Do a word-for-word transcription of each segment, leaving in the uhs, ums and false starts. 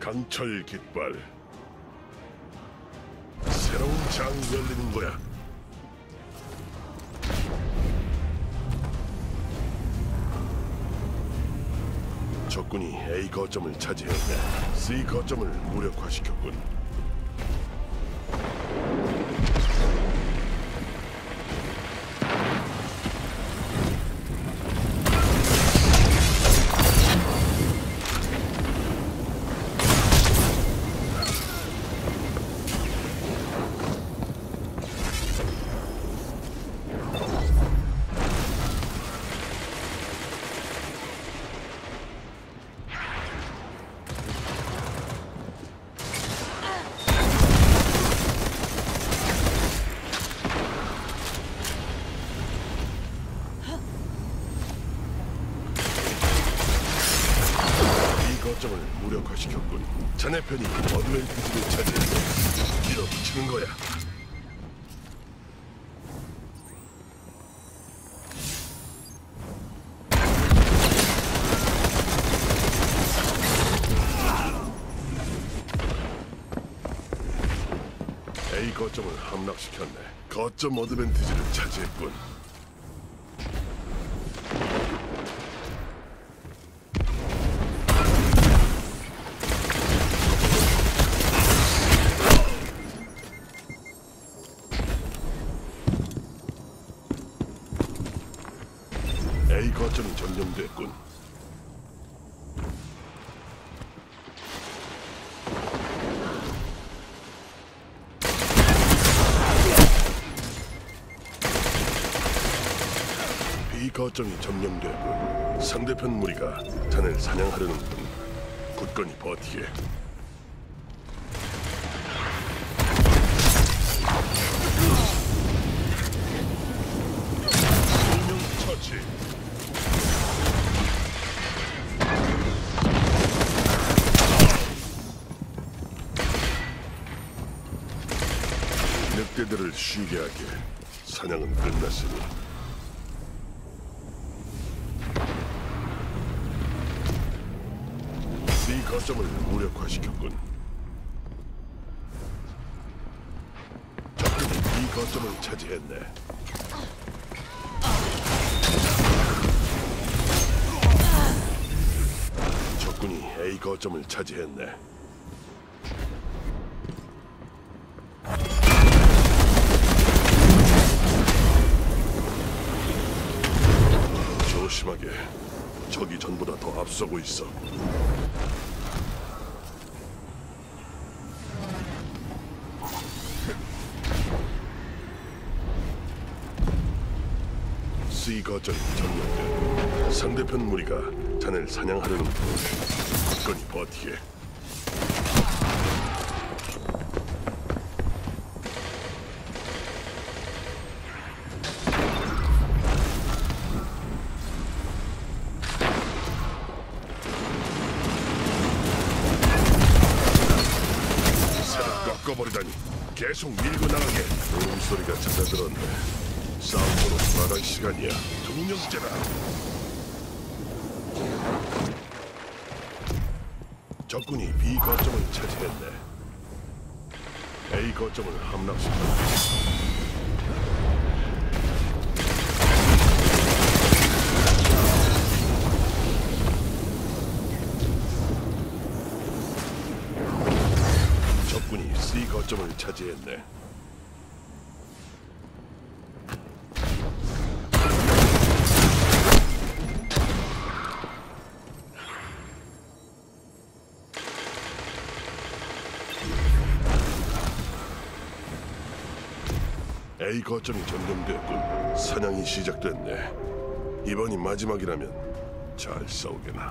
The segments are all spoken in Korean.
강철 깃발. 새로운 장이 열리는 거야. 적군이 A 거점을 차지했네. C 거점을 무력화시켰군. 거점을 무력화시켰군. 자네 편이 어드밴티지를 차지했네. 밀어붙이는 거야. A 거점을 함락시켰네. 거점 어드밴티지를 차지했군. A 거점이 점령됐군. B 거점이 점령됐군. 상대편 무리가 자네를 사냥하려는군. 굳건히 버티게. 두명 처치. 늑대들을 쉬게 하게. 사냥은 끝났으니. C 거점을 무력화시켰군. 적군이 B 거점을 차지했네. 적군이 A 거점을 차지했네. 조심하게. 적이 전보다 더 앞서고 있어. C 거점이 점령돼. 상대편 무리가 자네를 사냥하려는 군. 굳건히 버티게. 꺾어버리다니. 계속 밀고 나가게. 울음소리가 잦아들었네. 싸움으로 돌아갈 시간이야. 두 명째라. 적군이 B 거점을 차지했네. A 거점을 함락시켰네. 적군이 C 거점을 차지했네. A 거점이 점령되었군. 사냥이 시작됐네. 이번이 마지막이라면 잘 싸우게나.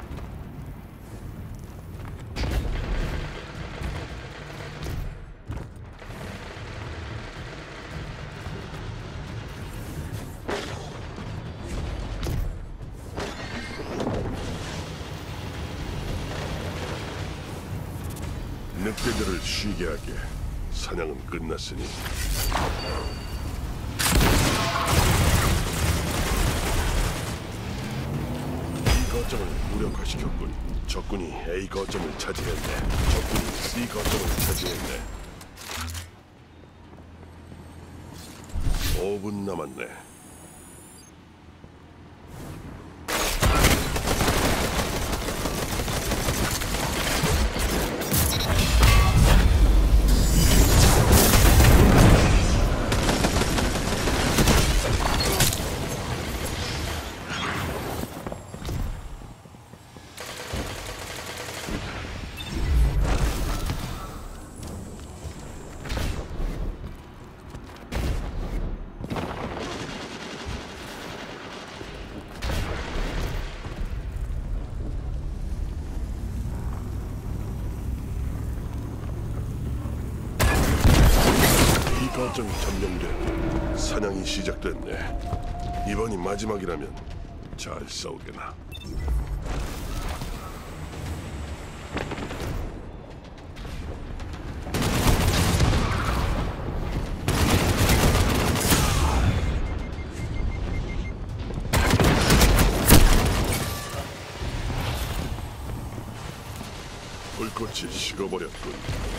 늑대들을 쉬게 하게. 사냥은 끝났으니. 거점을 무력화시켰군. 적군이 A 거점을 차지했네. 적군이 C 거점을 차지했네. 오 분 남았네. 거점이 점령돼 사냥이 시작됐네. 이번이 마지막이라면 잘 싸우게나. 불꽃이 식어버렸군.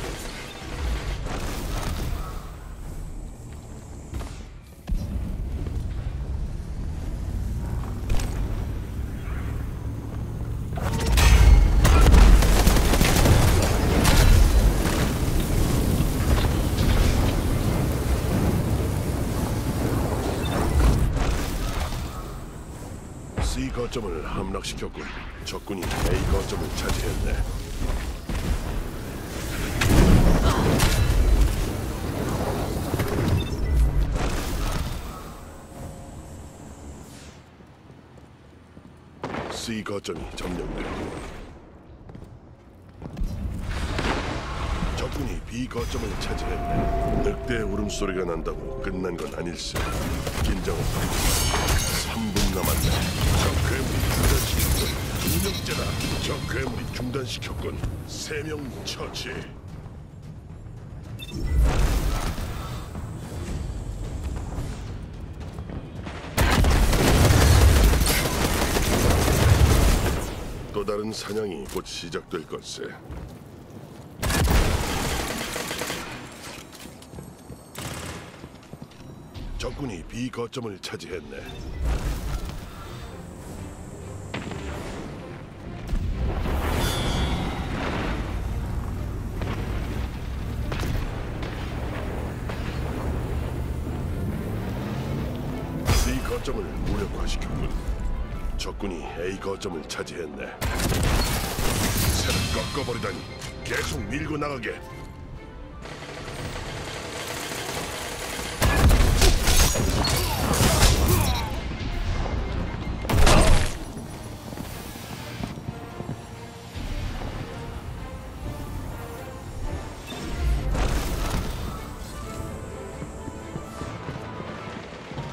C 거점을 함락시켰군. 적군이 A 거점을 차지했네. C 거점이 점령되고 적군이 B 거점을 차지했네. 늑대의 울음소리가 난다고 끝난 건 아닐세. 긴장은 풀리고 삼 분 남았네. 저 괴물이 중단시켰군. 두 명째다. 저 괴물이 중단시켰군. 세 명 처치. 또 다른 사냥이 곧 시작될 걸세. 적군이 B 거점을 차지했네. C 거점을 무력화시켰군. 적군이 A 거점을 차지했네. 새를 꺾어버리다니. 계속 밀고 나가게.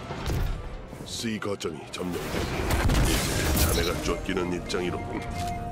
C 거점이 점령되고 이제 자네가 쫓기는 입장이로군.